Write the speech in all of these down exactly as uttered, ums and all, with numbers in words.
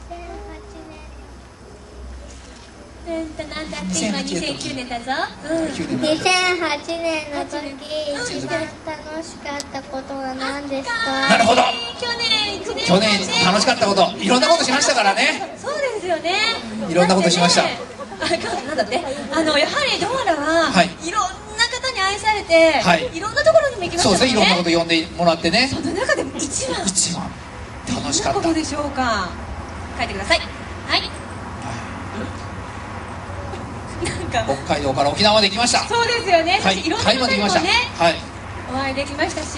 うんとなんだって今にせんきゅうねんだぞ。 にせんはちねんの時一番楽しかったことは何ですか？ なるほど。 去年いちねん去年楽しかったこと、いろんなことしましたからね。 そうですよね。 いろんなことしました。 あ、なんだってあのやはりドアラは、 はい、 いろんな方に愛されて、はい、いろんなところにも行きましたもんね。 そうですね、いろんなこと呼んでもらってね。 その中でも一番一番楽しかった。 どんなことでしょうか。書いてください。はい。 なんか北海道から沖縄まで来ました。 そうですよね。 はい、 いろんな方にもね、 はい、 お会いできましたし。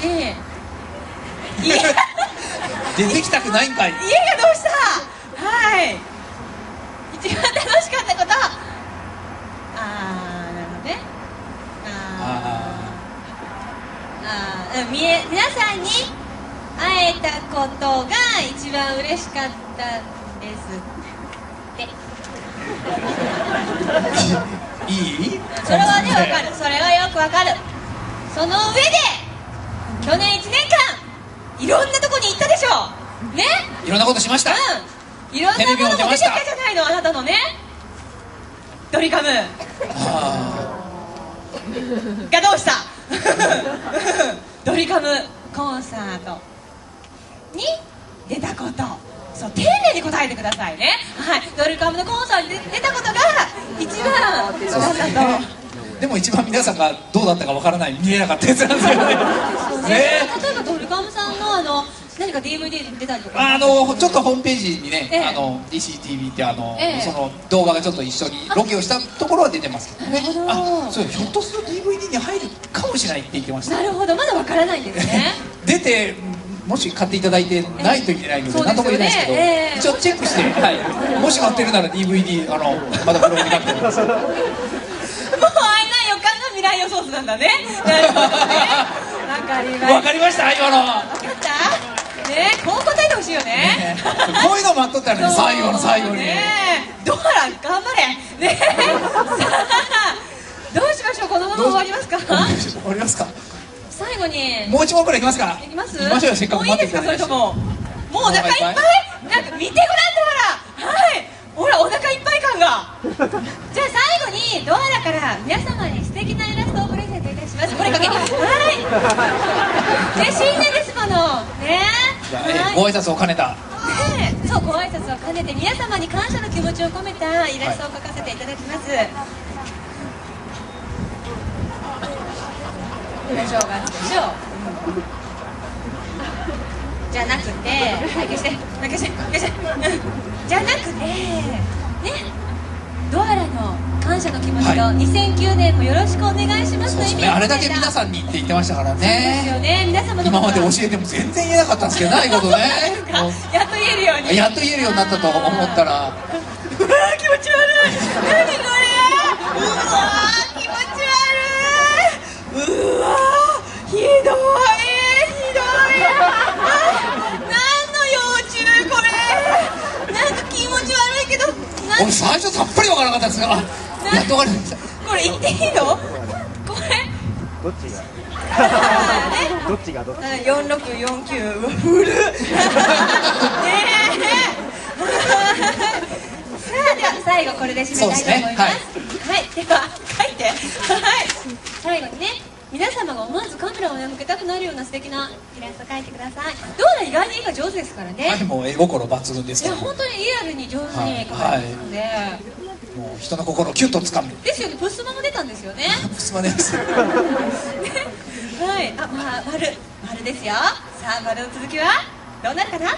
出てきたくないんかい。 家がどうした。はい。一番楽しかったこと。ああ、なるほどね。ああ、ああ、みえ、皆さんに会えたことが一番嬉しかったですって。 いい？ それはね、わかる。それはよくわかる。その上で去年いちねんかんいろんなとこに行ったでしょね。 いろんなことしました。 うん、いろんなものも出てきたじゃないの、あなたのねドリカムがどうしたドリカムコンサートに出たこと、そう丁寧に答えてくださいね。はい、ドリカムのコンサートに出たことが一番だったと。 でも一番皆さんがどうだったかわからない、見えなかったやつなんですよね。 ね、例えばドリカムさんのあの何か ディーブイディー に出たりとか、 あのちょっとホームページにね、 ええ、 あの ディーシーティービー ってあの、 ええ、 その動画がちょっと一緒にロケをしたところは出てますけどね。あ、そう、ひょっとすると ディーブイディー に入るかもしれないって言ってました。 なるほど、まだわからないんですね。 出てもし買っていただいてないといけないので何とも言えないですけど、 ええ、 一応チェックして、はい、もし買ってるなら ディーブイディー あのまだブログに書いてます。 もうあれな予感が未来予想図なんだね。なるほどね。わかりました。 わかりました、今の。 わかった。ね、こう答えてほしいよね。 ね、こういうの待っとったらね、最後の最後に。 ね、ドアラ頑張れ。ね。さあ、どうしましょう、このまま終わりますか。 終わりますか。 最後に。 もう一問くらいいきますか。 いきます。 行きましょうよ、せっかく待ってた。 もういいですか、それとも。もうお腹いっぱい。なんか見てごらん、ドアラ。はい。ほら、お腹いっぱい感が。じゃあ最後にドアラから皆様に素敵なイラストをプレゼントいたします。これかけ。はい。で、新年ですもの。ね。 ご挨拶を兼ねた。 ね、そう、ご挨拶を兼ねて皆様に感謝の気持ちを込めたイラストを描かせていただきます。はい、お正月でしょう。じゃなくて、はい、消して、消して、消して、じゃなくて、ね、ドアラの感謝の気持ちとにせんきゅうねんもよろしくお願いしますという意味で、 あれだけ皆さんにって言ってましたからね。 そうですよね、皆様の今まで教えても全然言えなかったんですけど、ないことね。 やっと言えるように。 やっと言えるようになったと思ったら。うわー、気持ち悪い。何これ。うわー、気持ち悪い。うわー、ひどい。ひどい。何の幼虫これ。なんか気持ち悪いけど。 俺最初さっぱりわからなかったんですが、やっとわかりました。 これ言っていいの？これ。 どっちが？どっちがどっち？ 四六四九、うわ古っ。ねえ。さあでは最後これで締めたいと思います。はい、では書いて。はい。最後にね、皆様が思わずカメラを向けたくなるような素敵なイラスト描いてください。どうだ、意外に絵が上手ですからね。 はい、もう絵心抜群ですけど。 いや本当にリアルに上手に描かれてるので。 もう人の心をキュッと掴む。 ですよね、プスマも出たんですよね。 プスマ出ます。 はい、あ、まあ、丸、丸ですよ。さあ、丸の続きはどうなるかな。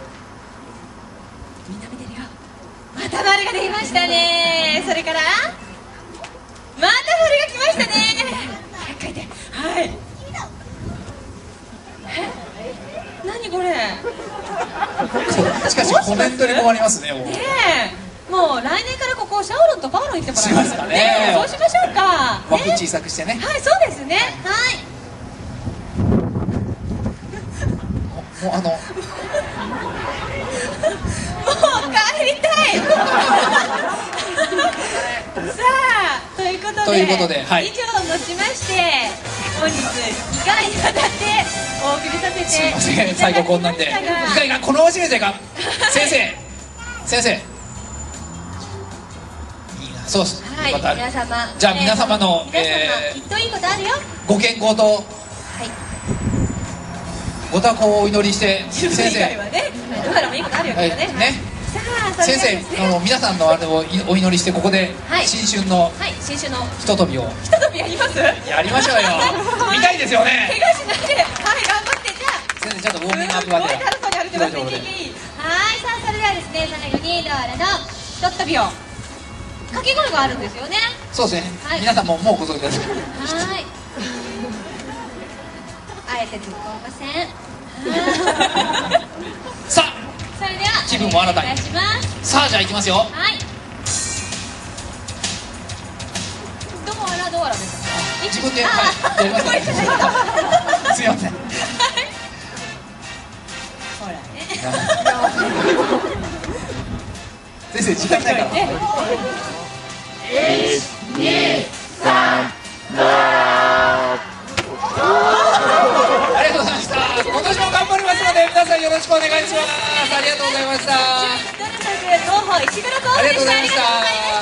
みんな見てるよ。また丸ができましたね。それからまた丸が来ましたね。書いて。はい。え、何これ。 しかしコメントにもありますね。もう。 ねえ、もう来年からここシャオロンとパオロン行ってもらいますしますかね。 そうしましょうか。 枠小さくしてね。 はい、そうですね。はい。 もうあの。もう帰りたい。さあ、ということで、 ということで、はい、 以上をもちまして本日にかいにわたってお送りさせていただきましたが、 最後こんなんでにかいがこのまま締めてか先生先生。いいな、そうっす。 はい、 よかった。 皆様。 じゃあ皆様の、 皆様、 えーきっといいことあるよ。 ご健康とはい。 ご多幸をお祈りして先以外生。 はね、どうやらもいいことあるよはいきっとね。 ね。 さあ、それ先ではですね生、あの皆さんのあれをいお祈りしてここではい新春のはい、新種のひととびをひととびやります。 やりましょうよ。見たいですよね。 怪我しないで、はい、頑張って、じゃあ。 先生ちょっとウォーミングアップすごいがて軽そうに歩いてますね。 広いところでキキはい、さあ、それではですね、最後にドアラのひとっ飛びを。掛け声があるんですよね。 そうですね、 はい皆さんももうご存知です。 はい。あえて突っ込みません。 さあそれでは、 気分も新たにお願いいたします。 さあじゃあいきますよ。 はい。どうもあらどうあらですか。 自分で、 あはい、やりますごめんなさいすいません。 ほらね。 先生時間ないから。 ねありがとうございました。今年も頑張りますので皆さんよろしくお願いします。ありがとうございました。 中学東北東方石黒高校でした。ありがとうございました。